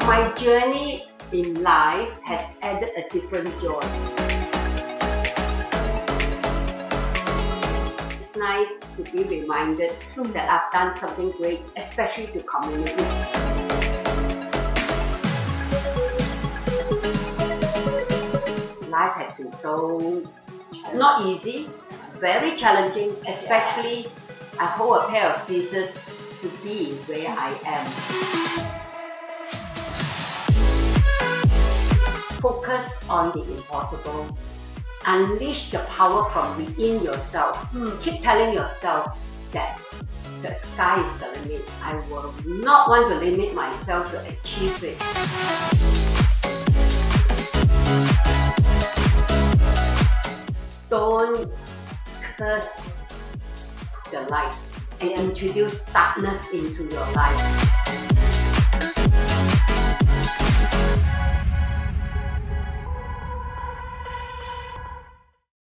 My journey in life has added a different joy. It's nice to be reminded that I've done something great, especially to community. Life has been so not easy, very challenging, especially I hold a pair of scissors to be where I am. Focus on the impossible. Unleash the power from within yourself. Keep telling yourself that the sky is the limit. I will not want to limit myself to achieve it. Don't curse the light and introduce darkness into your life.